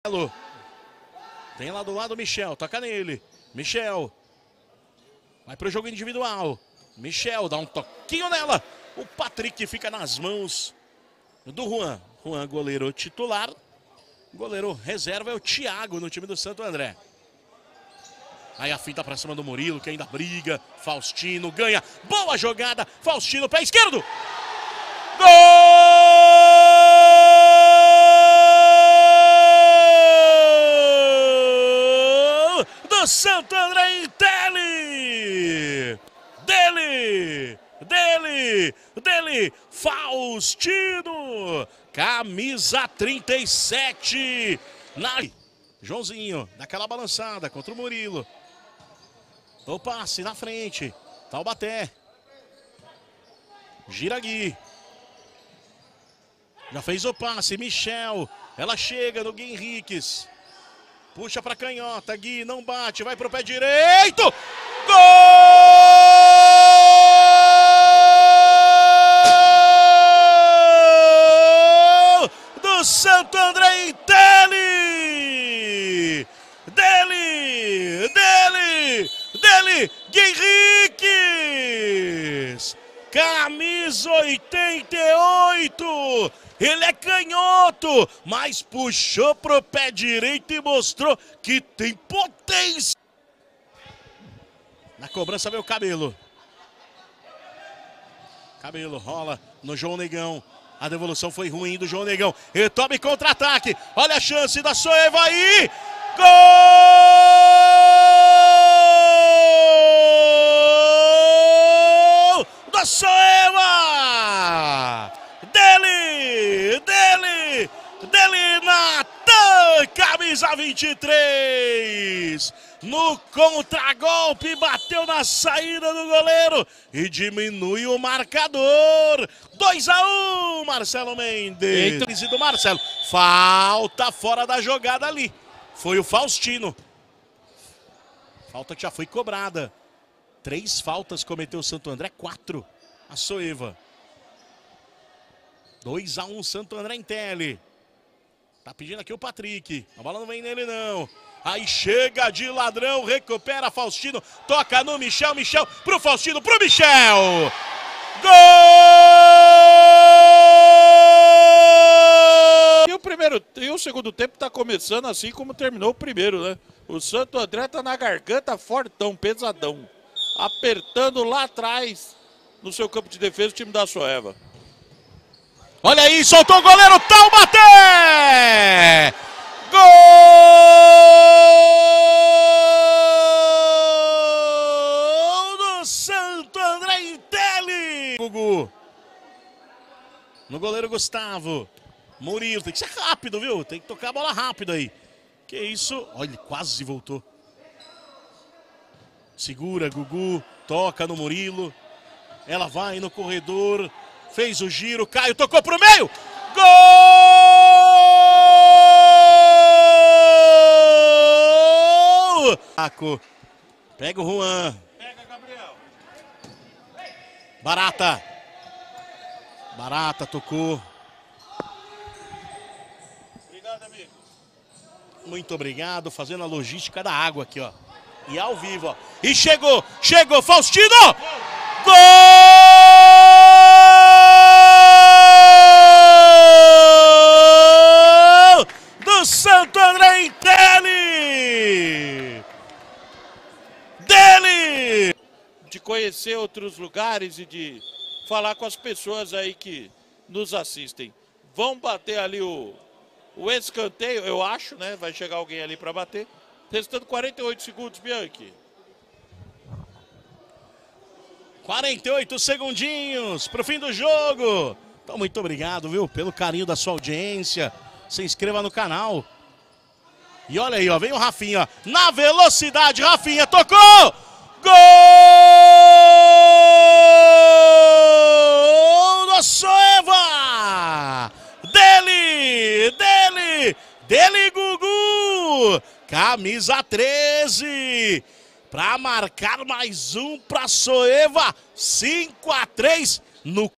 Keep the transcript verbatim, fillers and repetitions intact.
Tem lá do lado o Michel, toca nele. Michel. Vai pro jogo individual. Michel dá um toquinho nela. O Patrick fica nas mãos do Juan. Juan, goleiro titular. Goleiro reserva é o Thiago no time do Santo André. Aí a finta pra cima do Murilo, que ainda briga. Faustino ganha. Boa jogada. Faustino, pé esquerdo. Gol do Santo André Intelli. Dele, dele, dele. Faustino. Camisa trinta e sete. Na... Joãozinho, daquela balançada contra o Murilo. O passe na frente. Taubaté. Gira Gui. Já fez o passe. Michel. Ela chega no Gui Henriques. Puxa pra canhota. Gui não bate. Vai pro pé direito. Gol do Santo André Intelli. Dele. Dele. Dele. Gui Henriques. Camisa oitenta e oito. Ele é canhoto, mas puxou pro pé direito e mostrou que tem potência. Na cobrança veio o Cabelo. Cabelo rola no João Negão. A devolução foi ruim do João Negão. Ele toma contra-ataque. Olha a chance da Soeva aí. Gol da Soeva. Dele, dele, dele, Natan, camisa vinte e três. No contragolpe, bateu na saída do goleiro e diminui o marcador. dois a um, Marcelo Mendes. Eita. Do Marcelo. Falta fora da jogada ali. Foi o Faustino. Falta que já foi cobrada. Três faltas cometeu o Santo André, quatro a Soeva. dois a um Santo André Intelli. Tá pedindo aqui o Patrick. A bola não vem nele não. Aí chega de ladrão, recupera Faustino. Toca no Michel, Michel pro Faustino, pro Michel. Gol! E o primeiro e o segundo tempo tá começando assim como terminou o primeiro, né? O Santo André tá na garganta fortão, pesadão. Apertando lá atrás no seu campo de defesa o time da Soeva. Olha aí, soltou o goleiro, Taubaté! Gol do Santo André Intelli! Gugu. No goleiro Gustavo. Murilo, tem que ser rápido, viu? Tem que tocar a bola rápido aí. Que isso? Olha, ele quase voltou. Segura, Gugu, toca no Murilo. Ela vai no corredor. Fez o giro, Caio tocou pro meio. Gol! Pega o Juan. Pega, Gabriel. Barata. Barata tocou. Obrigado, amigo. Muito obrigado, fazendo a logística da água aqui, ó. E ao vivo, ó. E chegou, chegou, Faustino! Gol! Santo André Intelli! Dele! De conhecer outros lugares e de falar com as pessoas aí que nos assistem. Vão bater ali o, o escanteio, eu acho, né? Vai chegar alguém ali para bater. Restando quarenta e oito segundos, Bianchi. quarenta e oito segundinhos pro fim do jogo. Então, muito obrigado, viu, pelo carinho da sua audiência. Se inscreva no canal. E olha aí, ó, vem o Rafinha. Na velocidade, Rafinha tocou! Gol do Soeva! Dele, dele, dele, Gugu! Camisa treze. Para marcar mais um para Soeva. cinco a três no